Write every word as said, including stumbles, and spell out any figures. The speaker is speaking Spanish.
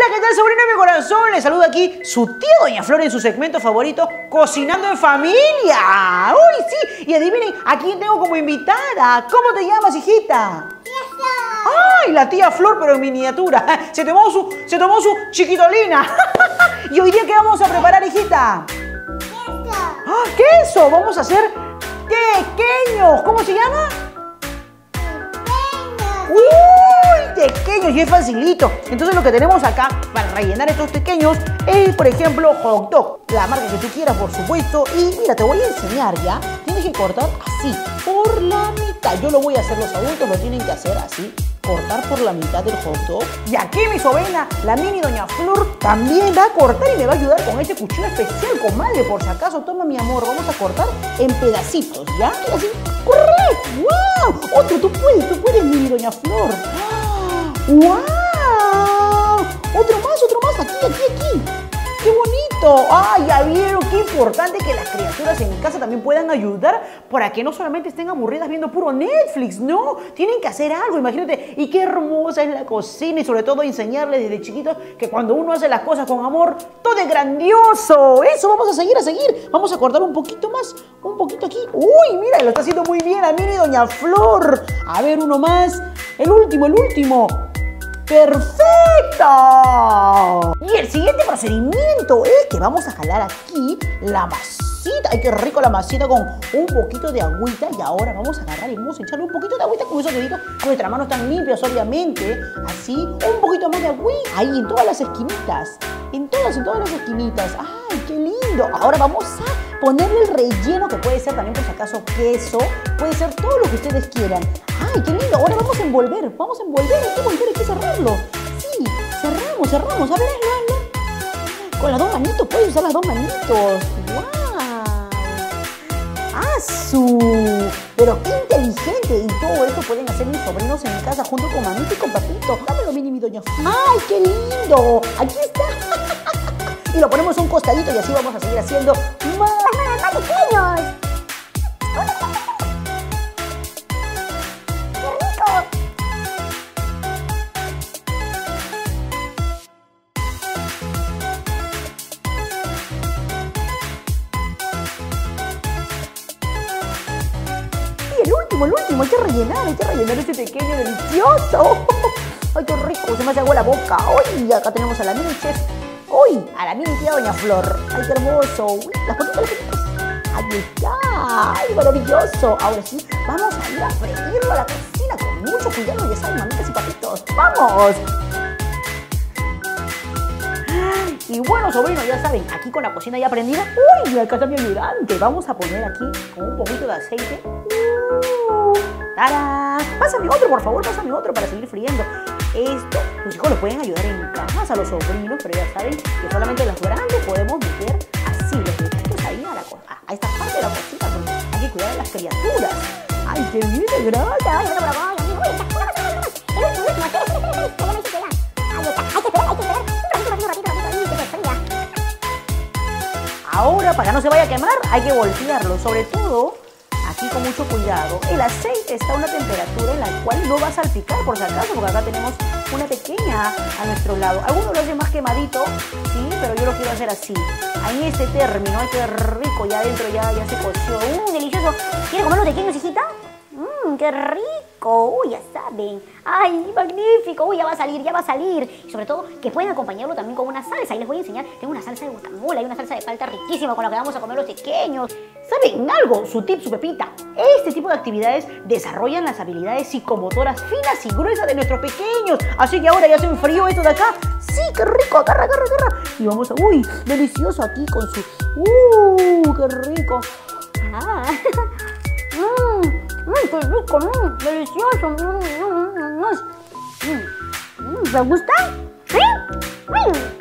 Hola, ¿qué tal, sobrino de mi corazón? Les saluda aquí su tía Doña Flor en su segmento favorito, Cocinando en Familia. ¡Uy, sí! Y adivinen, ¿a quién tengo como invitada? ¿Cómo te llamas, hijita? ¡Ay, la tía Flor, pero en miniatura! Se tomó su, se tomó su chiquitolina. ¿Y hoy día qué vamos a preparar, hijita? Queso. ¡Ah, queso! Vamos a hacer tequeños. ¿Cómo se llama? ¡Uy! Tequeños, y es facilito. Entonces lo que tenemos acá para rellenar estos tequeños es, por ejemplo, hot dog. La marca que tú quieras, por supuesto. Y mira, te voy a enseñar ya. Tienes que cortar así, por la mitad. Yo lo voy a hacer, los adultos lo tienen que hacer así. Cortar por la mitad del hot dog. Y aquí mi sobrina, la mini Doña Flor, también va a cortar y me va a ayudar con este cuchillo especial, comadre. Por si acaso, toma, mi amor, vamos a cortar en pedacitos, ¿ya? Y así, ¡correcto! ¡Wow! Otro, tú puedes, tú puedes, mini Doña Flor. ¡Wow! Otro más, otro más, aquí, aquí, aquí. ¡Qué bonito! ¡Ay, ya vieron! ¡Qué importante que las criaturas en casa también puedan ayudar para que no solamente estén aburridas viendo puro Netflix! ¡No! Tienen que hacer algo, imagínate. Y qué hermosa es la cocina y sobre todo enseñarles desde chiquitos que cuando uno hace las cosas con amor, todo es grandioso. Eso, vamos a seguir, a seguir. Vamos a cortar un poquito más, un poquito aquí. ¡Uy, mira! Lo está haciendo muy bien la mini Doña Flor. A ver, uno más. El último, el último. ¡Perfecto! Y el siguiente procedimiento es que vamos a jalar aquí la masita. ¡Ay, qué rico la masita con un poquito de agüita! Y ahora vamos a agarrar y vamos a echarle un poquito de agüita con esos deditos. Nuestras manos están limpias, obviamente. Así, un poquito más de agüita. Ahí, en todas las esquinitas. En todas, en todas las esquinitas. ¡Ay, qué lindo! Ahora vamos a ponerle el relleno, que puede ser también, por si acaso, queso. Puede ser todo lo que ustedes quieran. ¡Ay, qué lindo! Ahora vamos a envolver. Vamos a envolver, hay que envolver, hay que cerrarlo. Sí, cerramos, cerramos. A ver, hazlo, hazlo. Con las dos manitos, puedes usar las dos manitos. ¡Wow! ¡Asu! Pero qué inteligente. Y todo eso pueden hacer mis sobrinos en casa junto con mamita y con papito. Dámelo, mini, mi doña. ¡Ay, qué lindo! Aquí está. Y lo ponemos a un costadito y así vamos a seguir haciendo más, más pequeños. ¡Qué rico! Y el último, el último, hay que rellenar, hay que rellenar este pequeño delicioso. ¡Ay, qué rico! Se me hace agua la boca. ¡Ay! Acá tenemos a la mini chef. ¡Uy! A la mini tía Doña Flor. ¡Ay, qué hermoso! Uy, las patitas, las patitas. ¡Ahí está! ¡Ay, maravilloso! Ahora sí, vamos a ir a freírlo a la cocina con mucho cuidado, ya saben, mamitas y papitos. ¡Vamos! Y bueno, sobrinos, ya saben, aquí con la cocina ya prendida. ¡Uy! Acá está mi ayudante. Vamos a poner aquí con un poquito de aceite. Uh, ¡Tarán! Pásame otro, por favor, pásame otro para seguir friendo. Esto, los hijos lo pueden ayudar en casa a los sobrinos, pero ya saben que solamente los grandes podemos meter así los deditos ahí a, la, a esta parte de la cocina, porque hay que cuidar a las criaturas. ¡Ay, qué bien de grasa! ¡Ay, bueno, bravo! ¡Ay, uy, está! ¡Una cosa, una cosa! ¡El último, el último! ¡Espera, espera, espera! ¡Que ya me hiciste ya! ¡Ahí está! ¡Hay que esperar, hay que esperar! ¡Un ratito, ratito, ratito, ratito! ¡Ahí, que se fría! Ahora, para que no se vaya a quemar, hay que voltearlo, sobre todo aquí con mucho cuidado. El aceite está a una temperatura en la cual no va a salpicar, por si acaso, porque acá tenemos una pequeña a nuestro lado. Algunos lo hacen más quemadito, sí, pero yo lo quiero hacer así. En este término, ay, qué rico, ya adentro ya, ya se coció. ¡Mmm, delicioso! ¿Quieres comer los pequeños, hijita? ¡Mmm, qué rico! ¡Uy, ya saben! ¡Ay, magnífico! ¡Uy, ya va a salir, ya va a salir! Y sobre todo, que pueden acompañarlo también con una salsa. Y les voy a enseñar, tengo una salsa de guacamole, hay una salsa de palta riquísima con la que vamos a comer los pequeños. ¿Saben algo? Su tip, su pepita. Este tipo de actividades desarrollan las habilidades psicomotoras finas y gruesas de nuestros pequeños. Así que ahora ya se enfrió esto de acá. ¡Sí, qué rico! ¡Agarra, agarra, agarra! Y vamos a... ¡Uy! Delicioso aquí con su... ¡Uh! ¡Qué rico! ¡Ah! ¡Mmm! ¡Mmm! ¡Qué rico! ¡Mmm! ¡Delicioso! ¡Mmm! ¡Mmm! ¡Mmm! ¿Te gusta? ¿Sí? ¡Mmm!